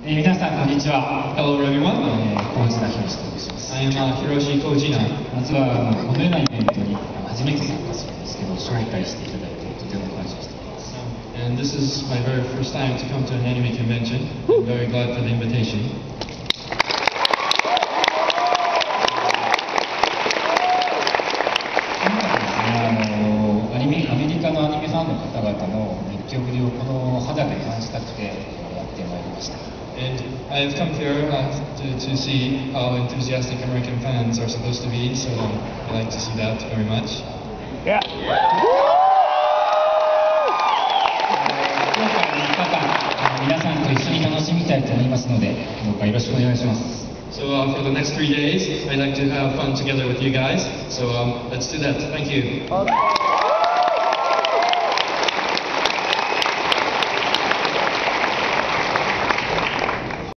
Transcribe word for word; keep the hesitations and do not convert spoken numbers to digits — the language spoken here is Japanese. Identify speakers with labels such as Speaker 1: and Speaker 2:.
Speaker 1: えー、皆さんこんにちは。
Speaker 2: Hello everyone.
Speaker 1: えー、コージナヒロシと申します。
Speaker 2: I am uh, Hiroshi Kojina.
Speaker 1: まずはあのこのようなイベントに初めて参加するんですけど、招待していただいてとても感謝しています。
Speaker 2: And this is my very first time to come to an anime convention. I'm very glad for the invitation.
Speaker 1: あのアニメアメリカのアニメファンの方々の熱狂ぶりをこの肌で感じたくてやってまいりました。
Speaker 2: And I have come here uh, to, to see how enthusiastic American fans are supposed to be, so um, I like to see that very much.
Speaker 1: Yeah. 今日からみっかかん皆さんと一緒に楽しみたいと思いますので、どうかよろしくお願いします。
Speaker 2: So uh, for the next three days, I'd like to have fun together with you guys. So um, let's do that. Thank you.